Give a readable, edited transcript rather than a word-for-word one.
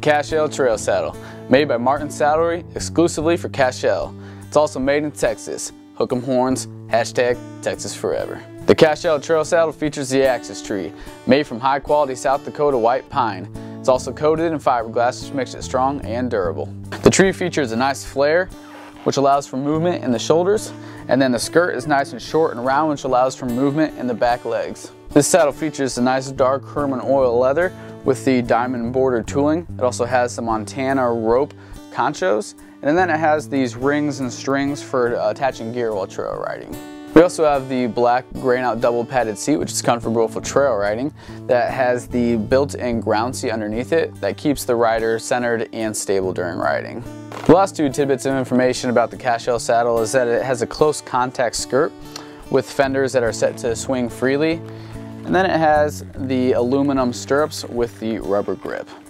Cashel Trail saddle, made by Martin Saddlery exclusively for Cashel. It's also made in Texas. Hook 'em horns, hashtag Texas forever. The Cashel Trail saddle features the axis tree, made from high quality South Dakota white pine. It's also coated in fiberglass, which makes it strong and durable. The tree features a nice flare, which allows for movement in the shoulders, and then the skirt is nice and short and round, which allows for movement in the back legs. This saddle features a nice dark Herman oil leather with the diamond bordered tooling. It also has some Montana rope conchos, and then it has these rings and strings for attaching gear while trail riding. We also have the black grain out double padded seat, which is comfortable for trail riding, that has the built-in ground seat underneath it that keeps the rider centered and stable during riding. The last two tidbits of information about the Cashel saddle is that it has a close contact skirt with fenders that are set to swing freely, and then it has the aluminum stirrups with the rubber grip.